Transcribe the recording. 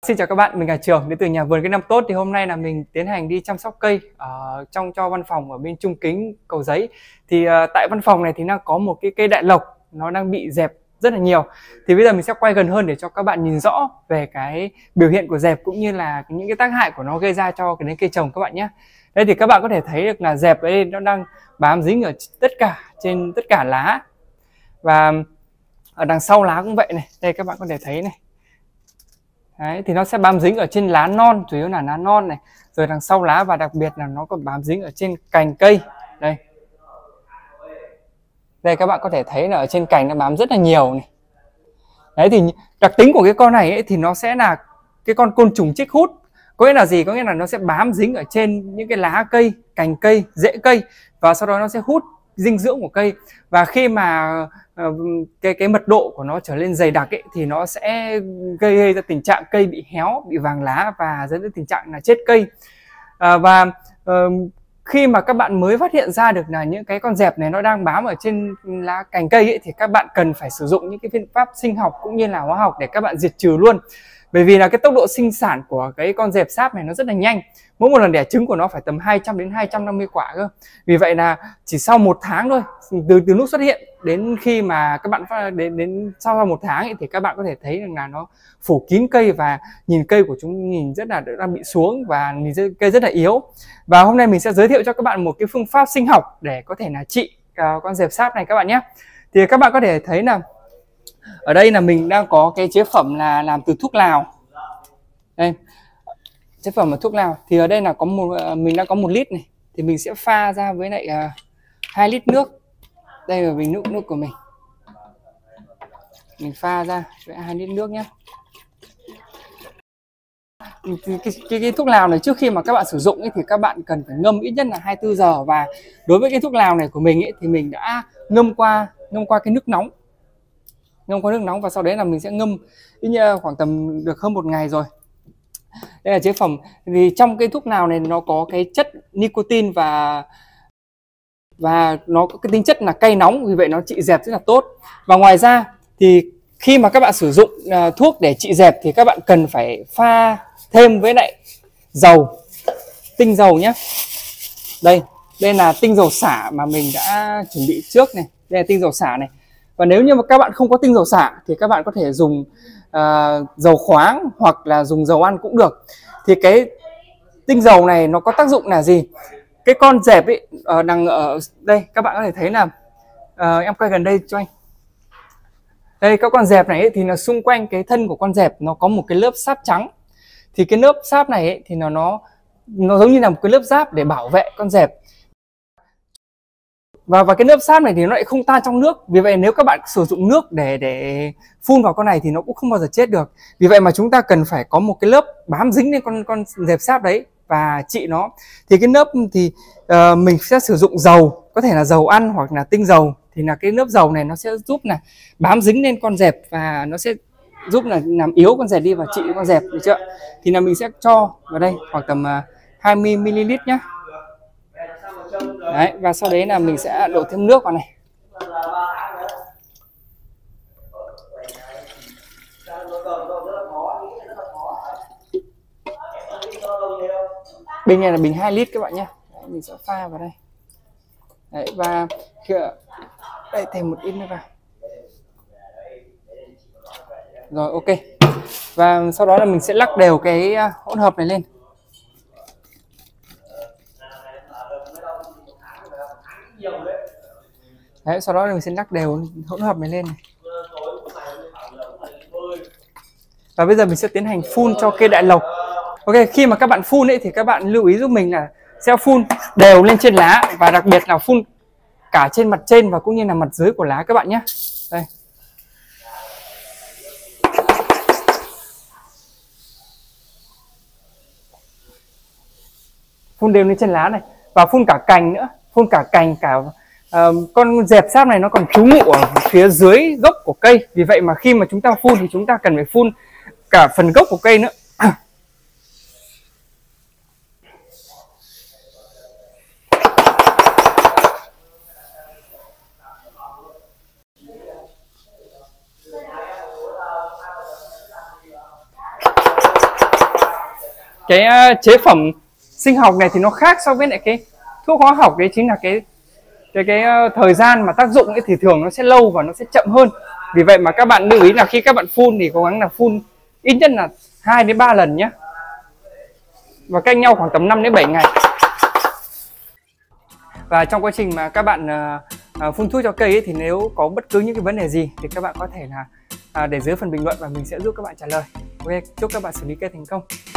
Xin chào các bạn, mình là Trường đến từ nhà vườn Cây Năm Tốt. Thì hôm nay là mình tiến hành đi chăm sóc cây ở cho văn phòng ở bên Trung Kính, Cầu Giấy. Thì tại văn phòng này thì nó có một cái cây đại lộc, nó đang bị dẹp rất là nhiều. Thì bây giờ mình sẽ quay gần hơn để cho các bạn nhìn rõ về cái biểu hiện của dẹp cũng như là những cái tác hại của nó gây ra cho cái cây trồng các bạn nhé. Đây thì các bạn có thể thấy được là dẹp ấy nó đang bám dính ở trên tất cả lá, và ở đằng sau lá cũng vậy này. Đây các bạn có thể thấy này. Đấy, thì nó sẽ bám dính ở trên lá non, chủ yếu là lá non này, rồi đằng sau lá, và đặc biệt là nó còn bám dính ở trên cành cây. Đây các bạn có thể thấy là ở trên cành nó bám rất là nhiều này. Đấy, thì đặc tính của cái con này ấy, thì nó sẽ là cái con côn trùng chích hút. Có nghĩa là gì? Có nghĩa là nó sẽ bám dính ở trên những cái lá cây, cành cây, rễ cây, và sau đó nó sẽ hút dinh dưỡng của cây. Và khi mà cái mật độ của nó trở lên dày đặc ấy, thì nó sẽ gây ra tình trạng cây bị héo, bị vàng lá và dẫn đến tình trạng là chết cây. Khi mà các bạn mới phát hiện ra được là những cái con dẹp này nó đang bám ở trên lá cành cây ấy, thì các bạn cần phải sử dụng những cái phương pháp sinh học cũng như là hóa học để các bạn diệt trừ luôn. Bởi vì là cái tốc độ sinh sản của cái con dẹp sáp này nó rất là nhanh. Mỗi một lần đẻ trứng của nó phải tầm 200 đến 250 quả cơ. Vì vậy là chỉ sau 1 tháng thôi, từ lúc xuất hiện đến khi mà các bạn đến sau 1 tháng ấy, thì các bạn có thể thấy rằng là nó phủ kín cây, và nhìn cây của chúng nhìn rất là đang bị xuống, và nhìn cây rất là yếu. Và hôm nay mình sẽ giới thiệu cho các bạn một cái phương pháp sinh học để có thể là trị con dẹp sáp này các bạn nhé. Thì các bạn có thể thấy là ở đây là mình đang có cái chế phẩm là làm từ thuốc lào. Đây, chế phẩm là thuốc lào. Thì ở đây là mình đang có 1 lít này, thì mình sẽ pha ra với lại 2 lít nước. Đây là bình nước của mình pha ra với 2 lít nước nhé. Cái thuốc lào này trước khi mà các bạn sử dụng ấy, thì các bạn cần phải ngâm ít nhất là 24 giờ. Và đối với cái thuốc lào này của mình ấy, thì mình đã ngâm qua cái nước nóng, và sau đấy là mình sẽ ngâm ít nhất khoảng tầm được hơn 1 ngày rồi. Đây là chế phẩm. Thì trong cái thuốc lào này nó có cái chất nicotine, và nó có cái tính chất là cay nóng, vì vậy nó trị dẹp rất là tốt. Và ngoài ra thì khi mà các bạn sử dụng thuốc để trị dẹp thì các bạn cần phải pha thêm với lại tinh dầu nhé. Đây là tinh dầu xả mà mình đã chuẩn bị trước này. Đây là tinh dầu xả này. Và nếu như mà các bạn không có tinh dầu xả thì các bạn có thể dùng dầu khoáng hoặc là dùng dầu ăn cũng được. Thì cái tinh dầu này nó có tác dụng là gì? Cái con dẹp ấy đằng ở đây các bạn có thể thấy là em quay gần đây cho anh. Đây, các con dẹp này ấy, thì nó xung quanh cái thân của con dẹp nó có một cái lớp sáp trắng. Thì cái lớp sáp này ấy, thì nó giống như là một cái lớp giáp để bảo vệ con dẹp. Và cái lớp sáp này thì nó lại không tan trong nước. Vì vậy nếu các bạn sử dụng nước để phun vào con này thì nó cũng không bao giờ chết được. Vì vậy mà chúng ta cần phải có một cái lớp bám dính lên con dẹp sáp đấy và trị nó. Thì cái lớp thì mình sẽ sử dụng dầu, có thể là dầu ăn hoặc là tinh dầu. Thì là cái lớp dầu này nó sẽ giúp là bám dính lên con dẹp, và nó sẽ giúp là làm yếu con dẹp đi và trị con dẹp, được chưa? Thì là mình sẽ cho vào đây khoảng tầm 20 ml nhé. Đấy, và sau đấy là mình sẽ đổ thêm nước vào này. Bình này là bình 2 lít các bạn nhé. Đấy, mình sẽ pha vào đây. Đấy, và đây thêm một ít nữa vào. Rồi, ok. Và sau đó là mình sẽ lắc đều cái hỗn hợp này lên. Đấy, sau đó mình sẽ lắc đều hỗn hợp này lên này. Và bây giờ mình sẽ tiến hành phun cho cây đại lộc. Ok, khi mà các bạn phun ấy thì các bạn lưu ý giúp mình là sẽ phun đều lên trên lá, và đặc biệt là phun cả trên mặt trên và cũng như là mặt dưới của lá các bạn nhé. Đây. Phun đều lên trên lá này, và phun cả cành nữa, con dẹp sáp này nó còn trú ngụ ở phía dưới gốc của cây. Vì vậy mà khi mà chúng ta phun thì chúng ta cần phải phun cả phần gốc của cây nữa. cái chế phẩm sinh học này thì nó khác so với lại cái thuốc hóa học, đấy chính là cái thời gian mà tác dụng ấy thì thường nó sẽ lâu và nó sẽ chậm hơn. Vì vậy mà các bạn lưu ý là khi các bạn phun thì cố gắng là phun ít nhất là 2 đến 3 lần nhé, và cách nhau khoảng tầm 5 đến 7 ngày. Và trong quá trình mà các bạn phun thuốc cho cây ấy, thì nếu có bất cứ những cái vấn đề gì thì các bạn có thể là để dưới phần bình luận và mình sẽ giúp các bạn trả lời. Ok, chúc các bạn xử lý cây thành công.